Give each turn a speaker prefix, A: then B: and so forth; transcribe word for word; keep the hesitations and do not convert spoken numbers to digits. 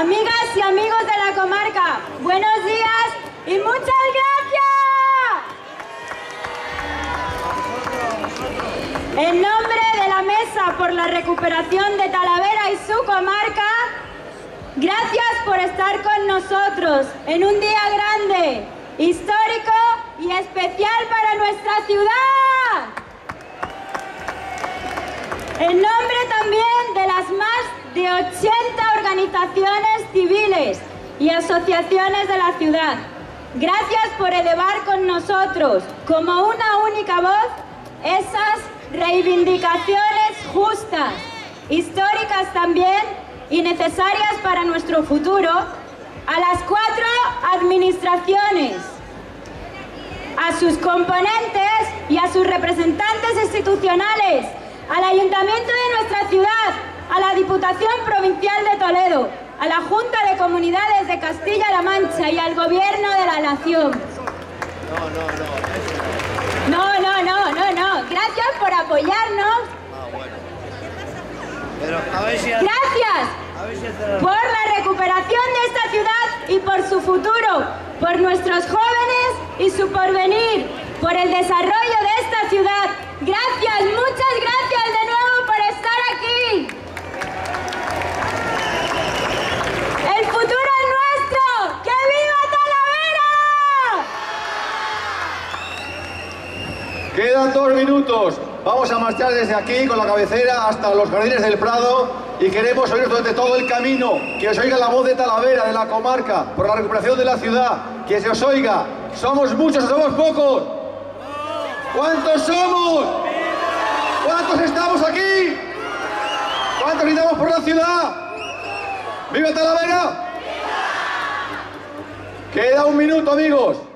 A: Amigas y amigos de la comarca, buenos días y muchas gracias. En nombre de la Mesa por la Recuperación de Talavera y su comarca, gracias por estar con nosotros en un día grande, histórico y especial para nuestra ciudad. En nombre también de las más de ochenta organizaciones civiles y asociaciones de la ciudad, gracias por elevar con nosotros, como una única voz, esas reivindicaciones justas, históricas también y necesarias para nuestro futuro, a las cuatro administraciones, a sus componentes y a sus representantes institucionales, al Ayuntamiento de nuestra ciudad, a la Diputación Provincial de Toledo, a la Junta de Comunidades de Castilla-La Mancha y al Gobierno de la Nación. No, no, no, no, no. Gracias por apoyarnos.
B: Ah, bueno. Pero a ver si...
A: Gracias
B: a ver si hace...
A: por la recuperación de esta ciudad y por su futuro, por nuestros jóvenes y su porvenir, por el desarrollo de esta ciudad. Gracias, muchas gracias de nuevo por estar aquí. ¡El futuro es nuestro! ¡Que viva Talavera!
C: Quedan dos minutos. Vamos a marchar desde aquí con la cabecera hasta los Jardines del Prado y queremos oír durante todo el camino, que os oiga la voz de Talavera, de la comarca, por la recuperación de la ciudad, que se os oiga. ¿Somos muchos o somos pocos? ¿Cuántos somos? ¿Cuántos estamos aquí? ¿Cuántos gritamos por la ciudad? ¡Viva Talavera! Queda un minuto, amigos.